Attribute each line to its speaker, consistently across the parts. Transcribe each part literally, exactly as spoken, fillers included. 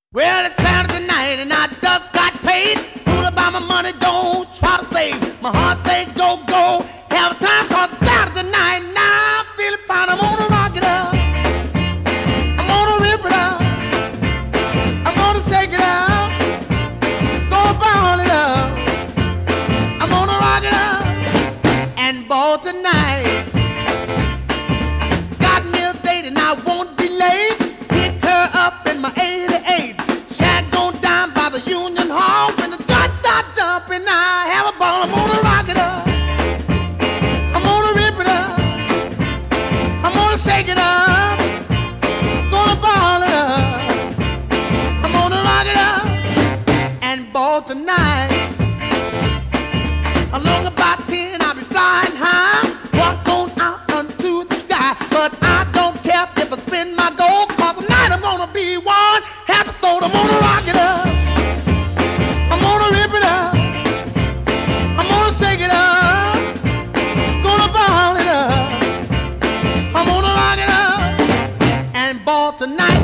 Speaker 1: Well, it's Saturday night and I just got paid. Fool about my money, don't try to save. My heart say go, go. Have a time called Saturday night. Now I'm feeling fine. I'm gonna rock it up. I'm gonna rip it up. I'm gonna shake it up. Gonna ball it up. I'm gonna rock it up and ball tonight. Got me a date and I won't be late. Pick her up in my eighty-eight. Shag gon' dine by the Union Hall. When the dots start jumping, I have a ball. I'm gonna rock it up. I'm gonna rip it up. I'm gonna shake it up. Gonna ball it up. I'm gonna rock it up and ball tonight. Along about ten, I'll be flying high. Walk on out unto the sky. But I don't care if I spend my gold. Cause tonight I'm gonna be one happy soul. I'm gonna rock it up. I'm gonna rip it up. I'm gonna shake it up. Gonna ball it up. I'm gonna rock it up and ball tonight.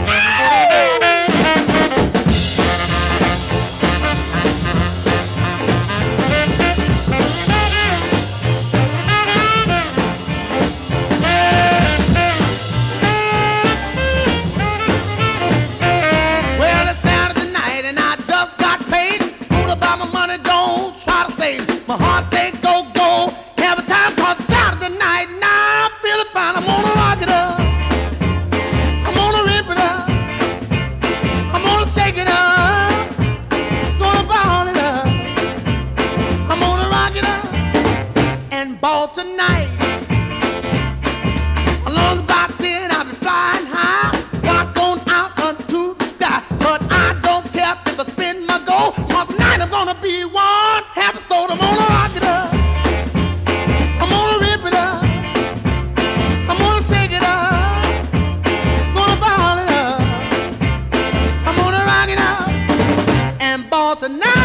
Speaker 1: Well, it's Saturday night and I just got paid. Fool about my money, don't try to save. My heart say go, go. Have a time called Saturday night. Now I'm feeling fine. I'm gonna rock it up. I'm gonna rip it up. I'm gonna shake it up. Gonna ball it up. I'm gonna rock it up and ball tonight. Along about ten, I'll be flying high. Walk on out unto the sky. But I don't care if I spend my gold. Cause tonight I'm gonna be one happy soul. I'm gonna rock it up. I'm gonna rip it up. I'm gonna shake it up. Gonna ball it up. I'm gonna rock it up and ball tonight.